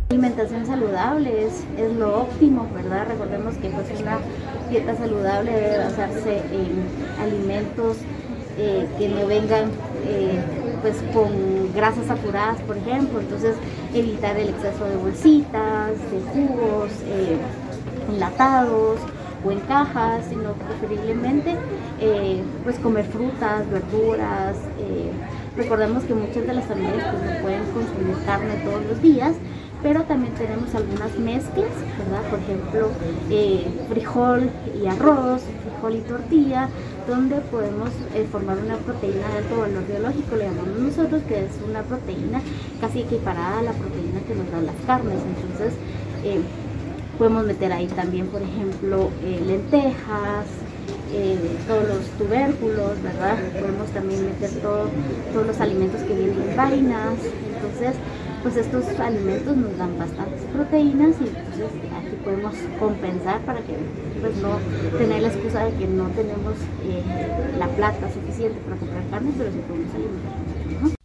Alimentación saludable es lo óptimo, ¿verdad? Recordemos que pues una dieta saludable debe basarse en alimentos que no vengan pues con grasas saturadas, por ejemplo. Entonces evitar el exceso de bolsitas, de jugos enlatados o en cajas, sino preferiblemente pues comer frutas, verduras. Recordemos que muchas de las familias pues no pueden consumir carne todos los días, pero también tenemos algunas mezclas, ¿verdad? Por ejemplo, frijol y arroz, frijol y tortilla, donde podemos formar una proteína de alto valor biológico, le llamamos nosotros, que es una proteína casi equiparada a la proteína que nos dan las carnes. Entonces, podemos meter ahí también, por ejemplo, lentejas, todos los tubérculos, ¿verdad? Podemos también meter todos los alimentos que vienen en vainas. Entonces, pues estos alimentos nos dan bastantes proteínas y entonces aquí podemos compensar para que pues no tener la excusa de que no tenemos la plata suficiente para comprar carne, pero sí podemos alimentarnos, ¿no?